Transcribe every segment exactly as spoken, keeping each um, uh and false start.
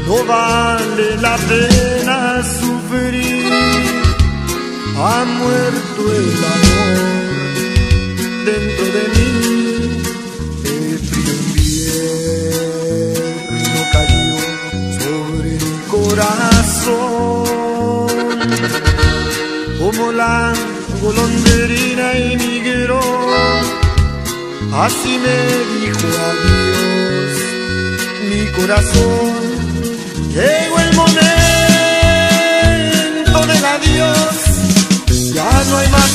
no vale la pena sufrir. Ha muerto el amor dentro de mí. El frío invierno cayó sobre mi corazón, como la golondrina emigró, así me dijo adiós mi corazón. Llegó el momento del adiós, ya no hay más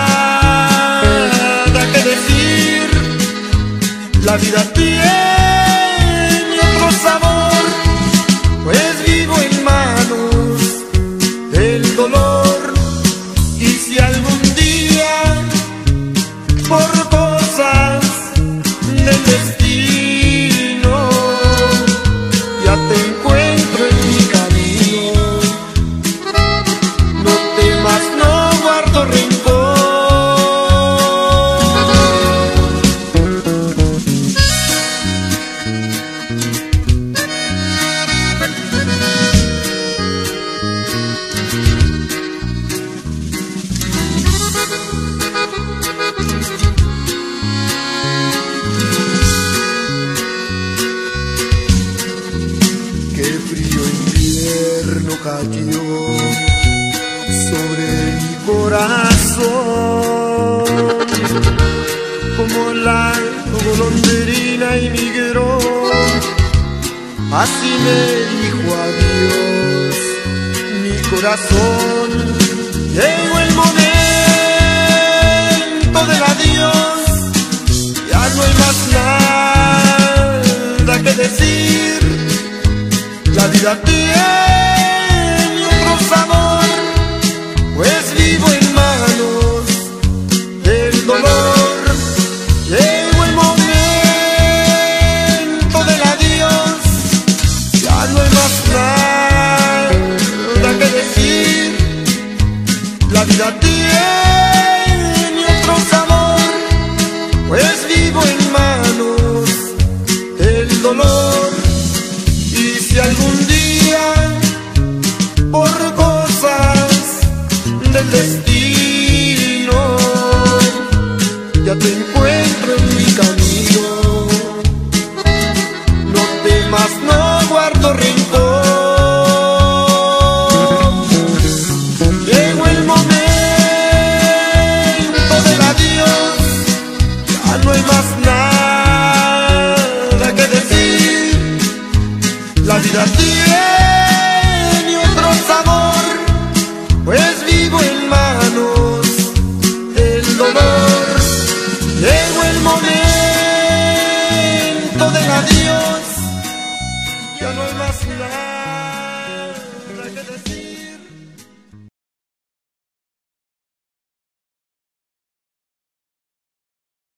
nada que decir. La vida tiene otro sabor, pues vivo en manos del dolor. Y si algún día, por cosas del destino, ya te encuentro en mi camino, no temas, no guardo rencor. Qué frío invierno cayó sobre mi corazón, como la golondrina emigró, así me dijo adiós mi corazón. Llegó el momento del adiós, ya no hay más nada que decir. La vida tiene otro sabor, pues vivo en manos del dolor. Llegó el momento del adiós, ya no hay más nada que decir. La vida tiene otro sabor, pues vivo en manos del dolor. Y si algún día, por cosas del destino, ya te encuentro en mi camino, no temas, no guardo rencor. Llegó el momento del adiós, ya no hay más nada que decir. La vida tiene